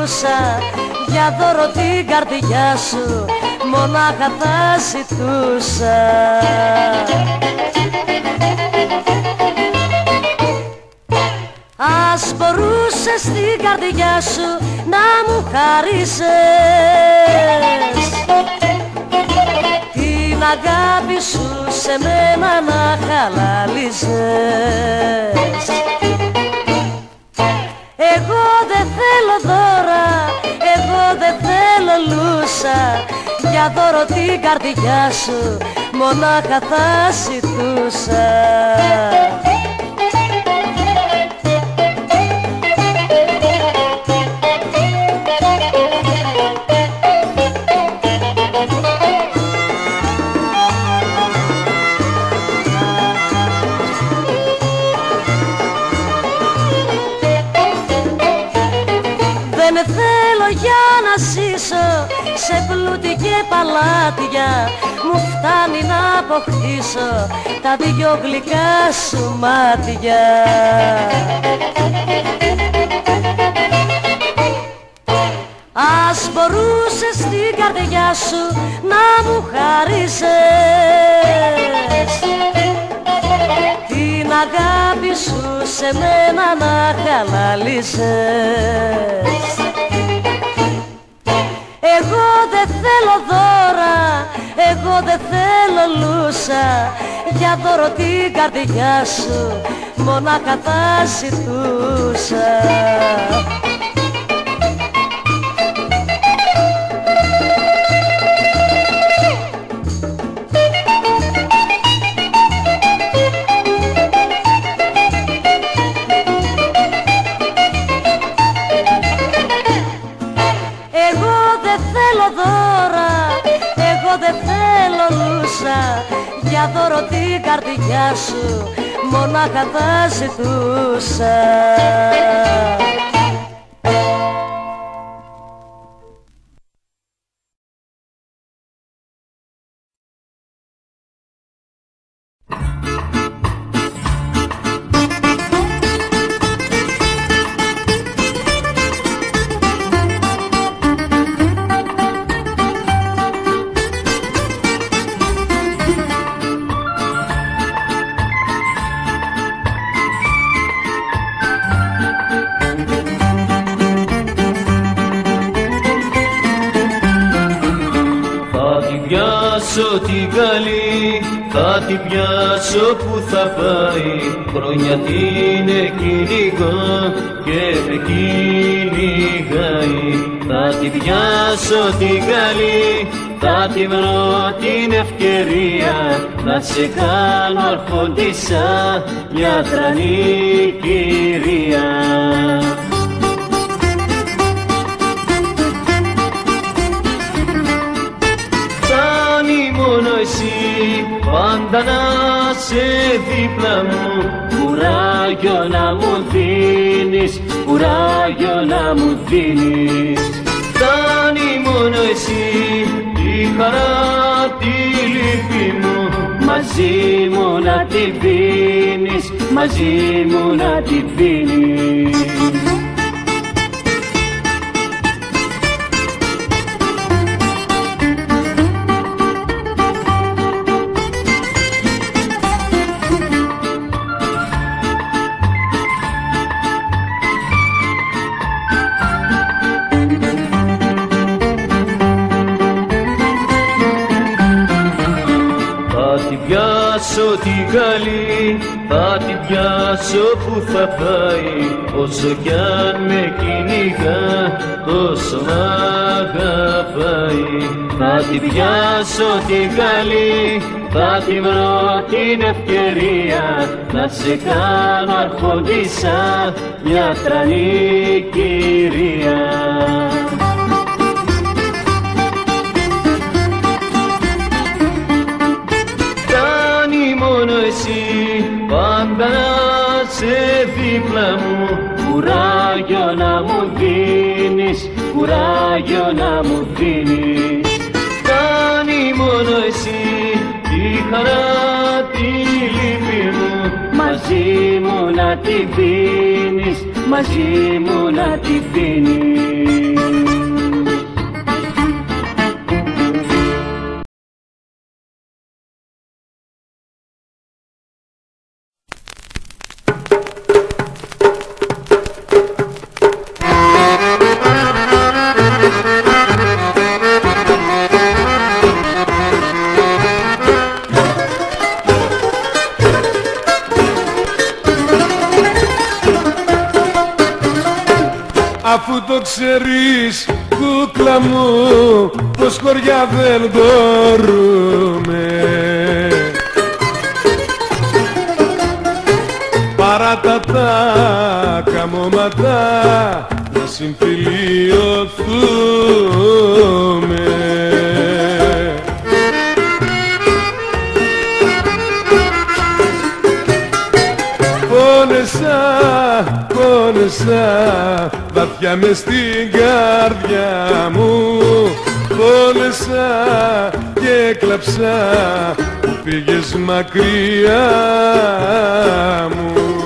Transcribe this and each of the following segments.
ζητούσα, για δώρο την καρδιά σου μονάχα θα ζητούσα. Ας μπορούσες την καρδιά σου να μου χαρίσες την αγάπη σου σε μένα να χαλάλιζες. Εγώ δεν θέλω δώρα, εγώ δεν θέλω λούσα, για δώρο την καρδιά σου μονάχα θα ζητούσα. Δεν θέλω για να ζήσω σε πλούτη και παλάτια, μου φτάνει να αποκτήσω τα δυο γλυκά σου μάτια. Ας μπορούσες την καρδιά σου να μου χαρίσεις την αγάπη σου σε μένα να χαλάλιζες. Εγώ δεν θέλω δώρα, εγώ δεν θέλω λούσα, για δώρο την καρδιά σου μονάχα θα ζητούσα. Για δώρο την καρδιά σου μονάχα θα ζητούσα. Την καλή θα την πιάσω που θα πάει, χρόνια την κυνηγώ και με κυνηγάει. Θα την πιάσω την καλή, θα τη βρω την ευκαιρία, να σε κάνω αρχοντισσα μια τρανή κυρία. Πάντα να σε δίπλα μου, κουράγιο να μου δίνεις, κουράγιο να μου δίνεις. Φτάνει μόνο εσύ τη χαρά, τη λύπη μου, μαζί μου να την πίνεις, μαζί μου να την πίνεις. Την καλή θα την πιάσω που θα πάει, όσο κι αν με κυνηγά τόσο μ' αγαπάει. Θα την πιάσω την καλή, θα την βρω την ευκαιρία, να σε κάνω αρχοντισσα μια τρανή κυρία. Πάντα να σε δίπλα μου, κουράγιο να μου δίνεις, κουράγιο να μου δίνεις. Κάνει μόνο εσύ τη χαρά, τη λύπη μου, μαζί μου να την πίνεις, μαζί μου να τη πίνεις. Αφού το ξέρεις κούκλα μου πως χωριά δεν μπορούμε, παρά τα καμώματα να συμφιλιωθούμε. Πόνεσα βαθιά μες στην καρδιά μου, πόνεσα και έκλαψα που πήγες μακριά μου.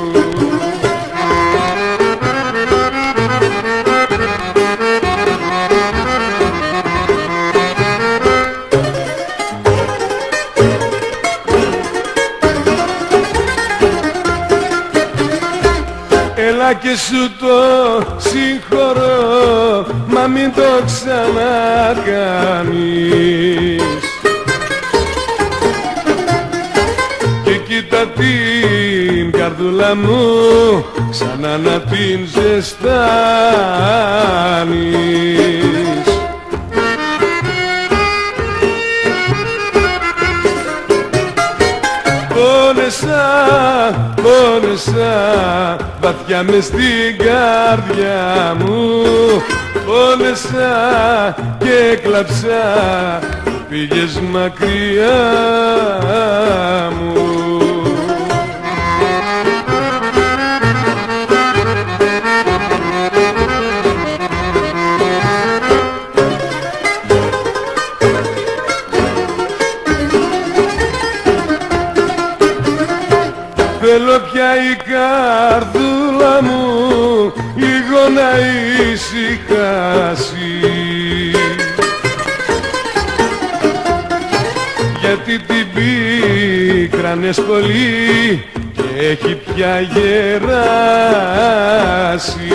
Έλα και σου το συγχωρώ, μα μην το ξανακάνεις. Και κοίτα την καρδούλα μου ξανά να την ζεστάνεις. Πόνεσα βαθιά μες στην καρδιά μου, πόνεσα και έκλαψα που πήγες μακριά μου. Θέλω πια η καρδούλα μου λίγο να ησυχάσει, γιατί την πίκρανες πολύ και έχει πια γεράσει.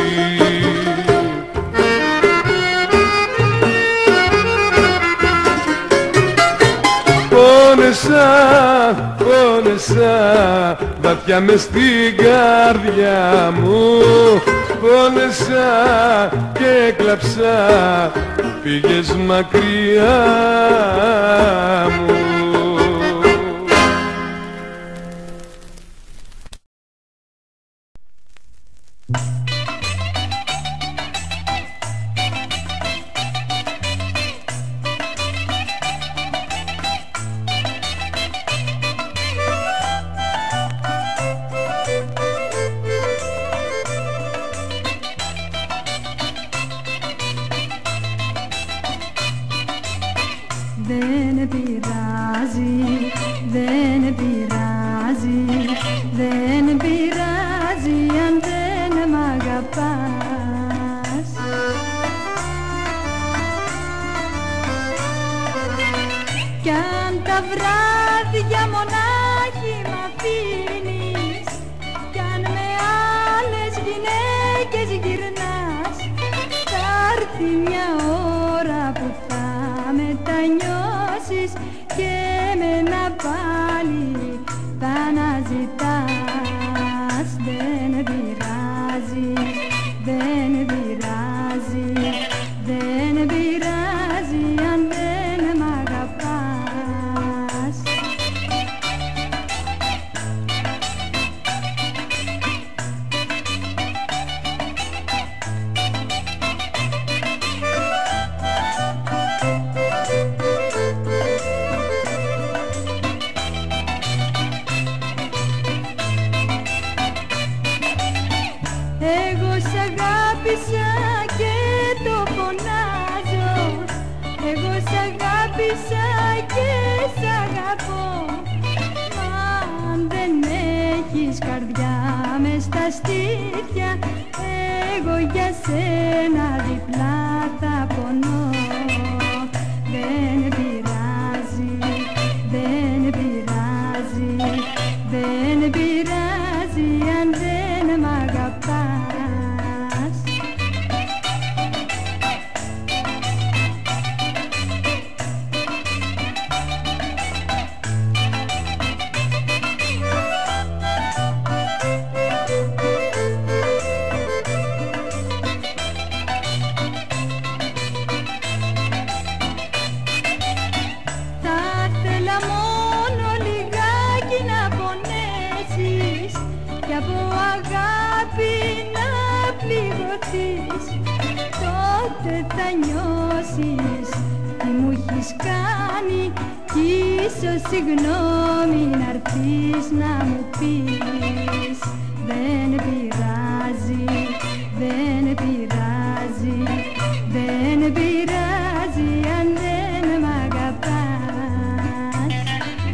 Πόνεσα βαθιά μες στην καρδιά μου, πόνεσα και έκλαψα που πήγες μακριά μου. Δεν πειράζει, δεν πειράζει, δεν πειράζει αν δεν μ' αγαπάς. Κι αν τα βράδια μονάχη μ' αφήνεις, κι αν με άλλες γυναίκες γυρνάς, θα έρθει μια ώρα που θα μετανιώσεις και εμένα πάλι θα αναζητάς. Δεν πειράζει, δεν πειράζει, δεν πειράζει αν δεν μ' αγαπάς. Εγώ σ' αγάπησα και το φωνάζω, εγώ σ' αγάπησα και σ' αγαπώ. Μα αν δεν έχεις καρδιά μες στα στήθια, εγώ για σένα διπλά θα πονώ. Δεν πειράζει, δεν πειράζει, δεν πειράζει αν δεν μ' αγαπάς. Τότε θα νιώσεις τι μου έχεις κάνει κι ίσως συγγνώμη να'ρθείς να μου πεις. Δεν πειράζει, δεν πειράζει, δεν πειράζει αν δεν μ' αγαπάς.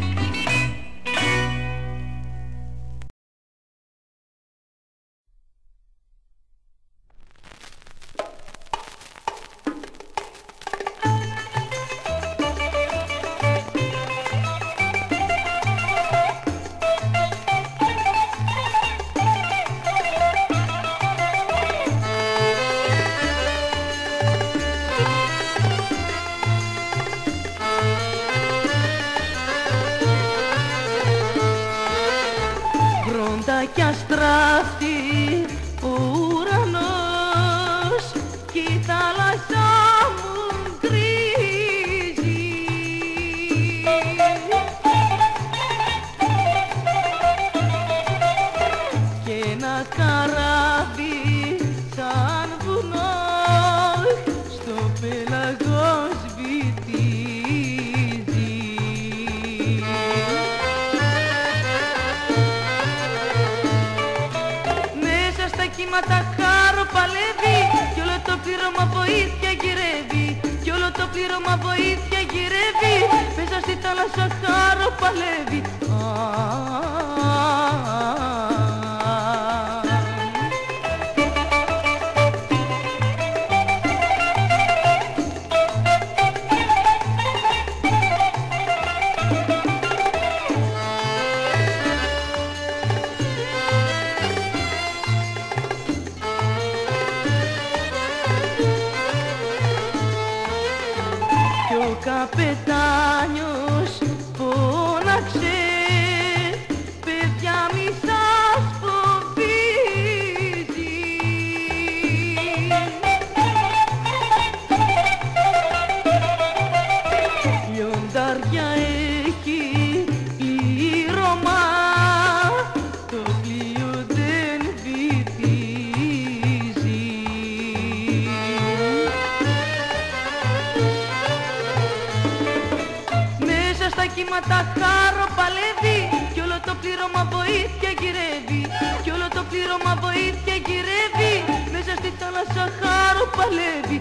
Κι αστράφτει ο ουρανός κι η θάλασσα μου γκρίζει και ένα καράβι σαν βουνό στο πέλαγο σβητίζει. Κύματα χάρο παλεύει κι όλο το πλήρωμα βοήθεια γυρεύει, κι όλο το πλήρωμα βοήθεια γυρεύει, μέσα στη θάλασσα χάρο παλεύει. Ο καπετάνιος φώναξε, παιδιά μη σας φοβίζει. Λιοντάρια έχει πλήρωμα, το πλοίο δεν βυθίζει. Στα κύματα χάρο παλεύει κι όλο το πλήρωμα βοήθεια γυρεύει, κι όλο το πλήρωμα βοήθεια γυρεύει, μέσα στη θάλασσα χάρο παλεύει.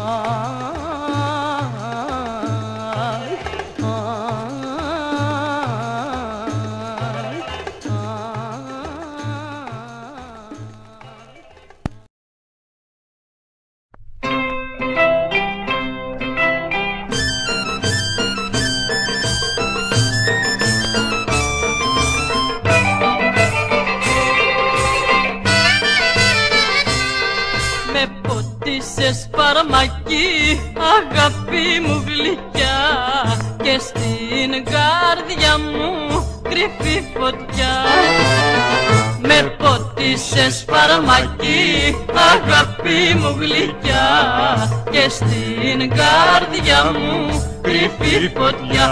Σπαρμακί, αγάπη μου γλυκιά, και στην καρδιά μου κρυφή φωτιά. Με πότισες σπαρμακί, αγάπη μου γλυκιά, και στην καρδιά μου κρυφή φωτιά.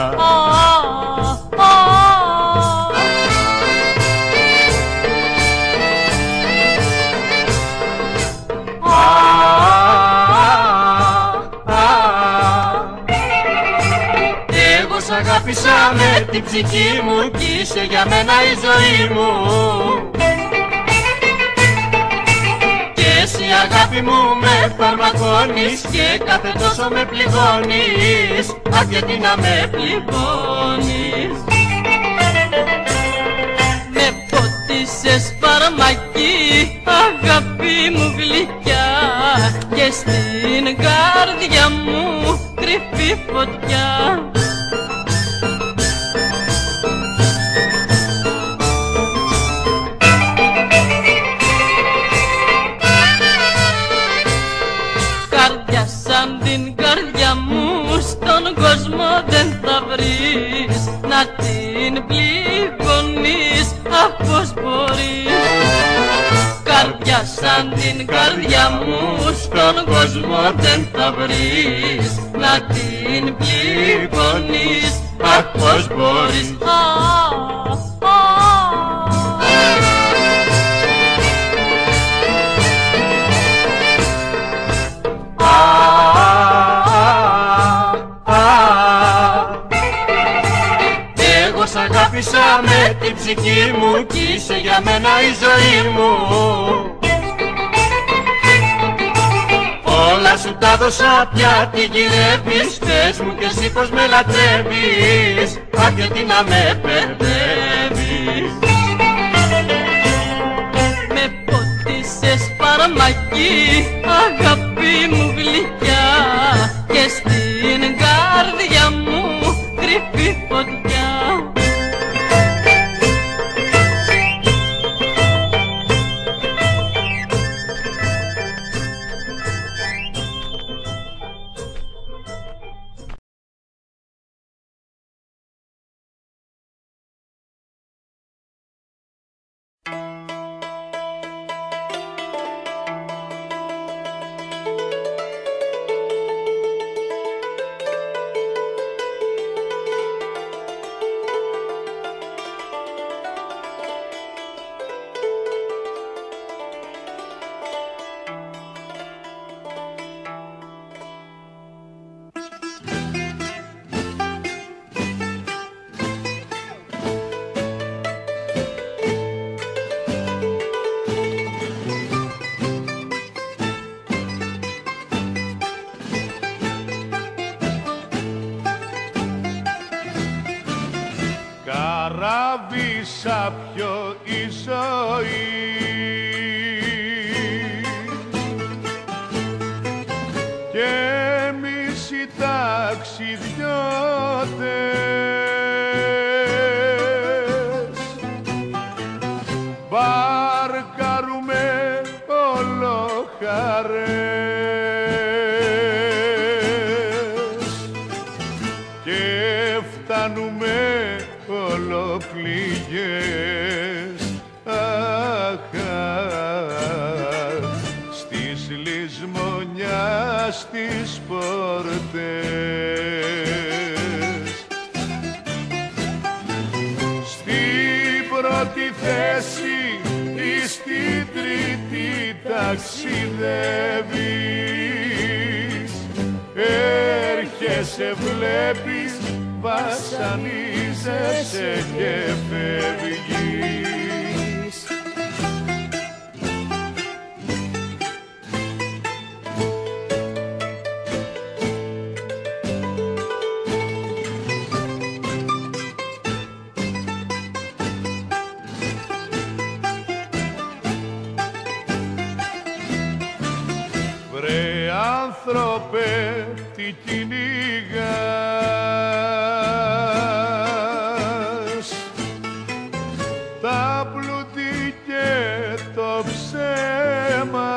Αγάπησα με την ψυχή μου κι είσαι για μένα η ζωή μου. Και εσύ αγάπη μου με φαρμακώνεις και κάθε τόσο με πληγώνεις. Αχ, γιατί να με πληγώνεις. Με ποτίσες φαρμακή, αγάπη μου γλυκιά, και στην καρδιά μου κρυφή φωτιά. Καρδιά σαν την καρδιά μου στον κόσμο δεν θα βρεις, να την πληγώνεις, αχ πως μπορείς. Καρδιά σαν την καρδιά μου στον κόσμο δεν θα βρεις, να την πληγώνεις, αχ πως μπορείς. Εγώ σ' αγάπησα με την ψυχή μου κι είσαι για μένα η ζωή μου. Όλα σου τα δώσα πια, τι γυρεύεις, πες μου κι εσύ πως με λατρεύεις, αχ γιατί να με μπερδεύεις. Με ποτίσες φαρμακή, αγάπη μου γλυκιά, και στην καρδιά μου κρυφή φωτιά. Καράβι σάπιο η ζωή, και εμείς οι ταξιδιώτες μπαρκάρουμε όλο χαρές και φτάνουμε ολοπληγές, αχ, στις λησμονιάς τις πόρτες. Στην πρώτη θέση ή στην τρίτη ταξιδεύεις, έρχεσαι βλέπεις, βασανίζεσαι και φεύγεις. Βρε άνθρωπε, τι κυνηγάς, τα πλούτη και το ψέμα,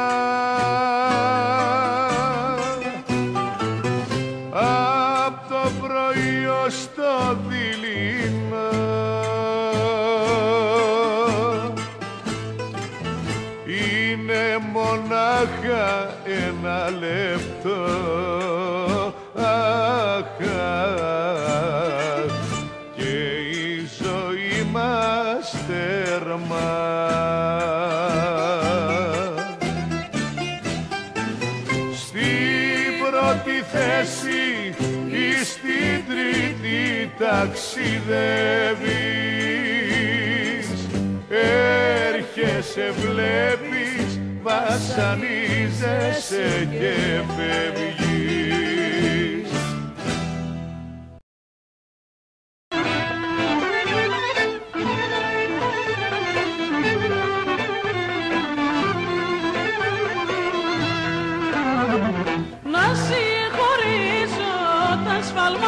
απ' το πρωί ως το δειλινό. Είναι μονάχα ένα λεπτό, αχ, και η ζωή μας τέρμα. Στην πρώτη θέση ή στην τρίτη ταξιδεύεις, έρχεσαι βλέπεις, βασανίζεσαι και φεύγεις.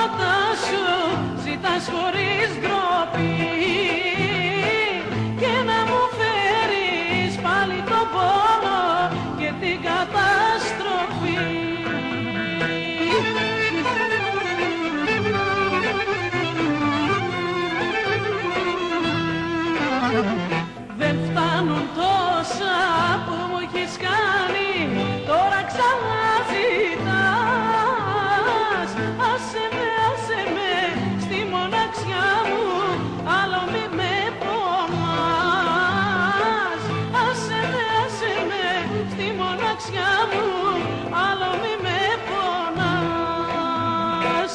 έρωτα σου ζητάς χωρίς ντροπή και να μου φέρεις πάλι τον πόνο και την καταστροφή. Δεν φτάνουν τόσα που μου έχεις κάνει, τώρα ξαναζητάς. Άσε με στη μοναξιά μου, άλλο μη με πονάς. Άσε με στη μοναξιά μου, άλλο μη με πονάς.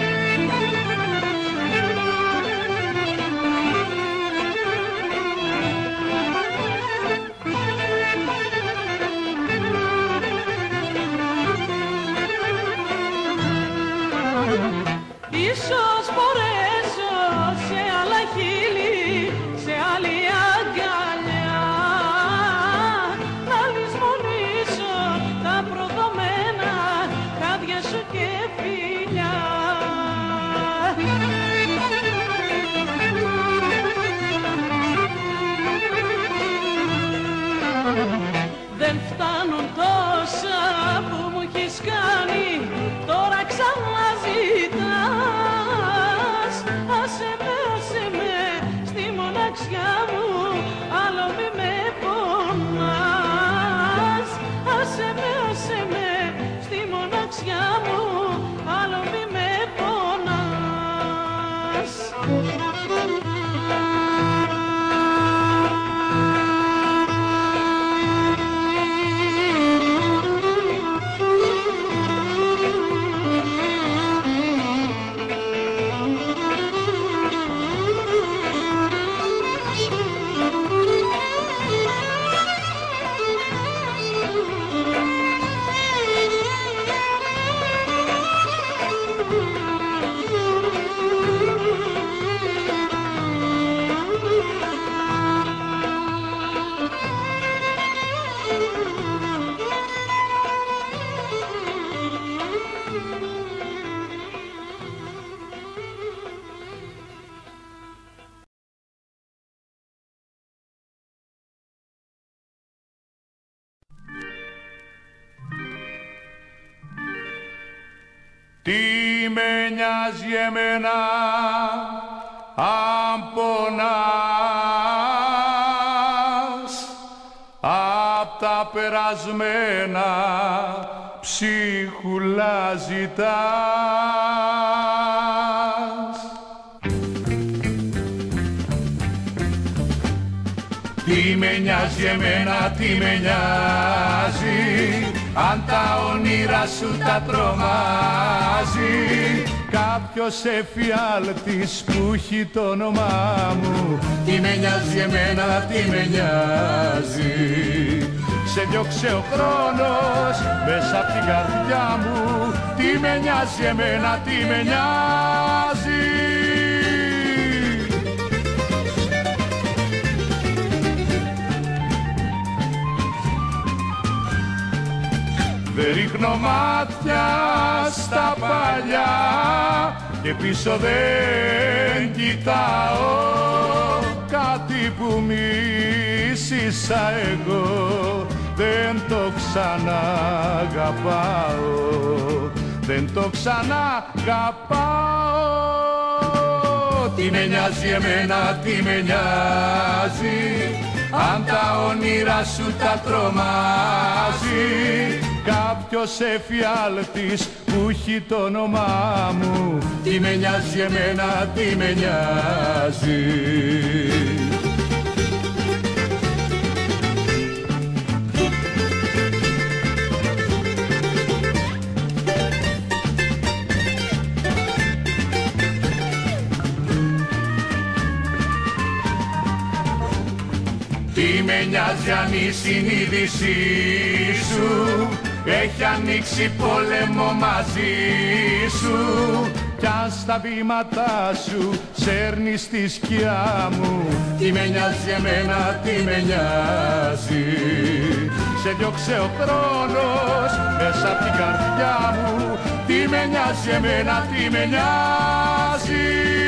Ίσως μπορέσω σε άλλα χείλη, σε άλλη αγκαλιά, να λησμονήσω τα προδομένα χάδια σου και φιλιά. Δεν φτάνουν τόσα που μου έχεις κάνει, τώρα ξαναζητάς. Άσε με στη μοναξιά μου, άλλο μη με πονάς. Άσε με στη μοναξιά μου, άλλο μη με πονάς. Τι με νοιάζει εμένα αν πονάς, απ' τα περασμένα ψίχουλα ζητάς. Τι με νοιάζει εμένα, τι με νοιάζει, αν τα όνειρα σου τα τρομάζει κάποιος εφιάλτης που έχει το όνομά μου. Τι με νοιάζει εμένα, τι με νοιάζει, σε διώξε ο χρόνος μέσα απ' την καρδιά μου. Τι με νοιάζει εμένα, τι με νοιάζει. Δεν ρίχνω μάτια στα παλιά και πίσω δεν κοιτάω κάτι που μίσησα εγώ. Δεν το ξαναγαπάω, δεν το ξαναγαπάω. Τι με νοιάζει εμένα, τι με νοιάζει, αν τα όνειρα σου τα τρομάζει κάποιος εφιάλτης που έχει το όνομά μου. Τι με νοιάζει εμένα, τι με νοιάζει. Τι με νοιάζει αν η συνείδησή σου έχει ανοίξει πόλεμο μαζί σου, κι αν στα βήματά σου σέρνει στη σκιά μου. Τι με νοιάζει εμένα, τι με νοιάζει, σε διώξε ο χρόνος μέσα απ' την καρδιά μου. Τι με νοιάζει εμένα, τι με νοιάζει.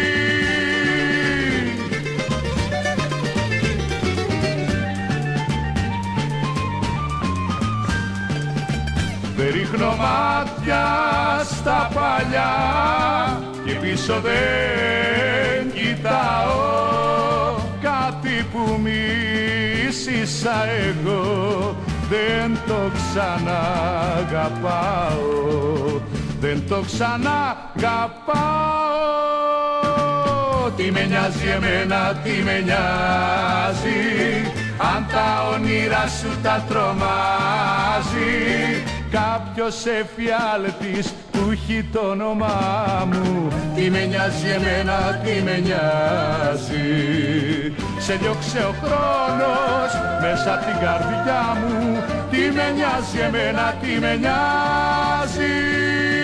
Δεν ρίχνω μάτια στα παλιά και πίσω δεν κοιτάω. Κάτι που μίσησα εγώ δεν το ξαναγαπάω. Δεν το ξαναγαπάω. Τι με νοιάζει εμένα, τι με νοιάζει, αν τα όνειρα σου τα τρομάζει κάποιος εφιάλτης που έχει το όνομά μου. Τι με νοιάζει εμένα, τι με νοιάζει. Σε διώξε ο χρόνος μέσα απ' την καρδιά μου. Τι με νοιάζει εμένα, τι με νοιάζει.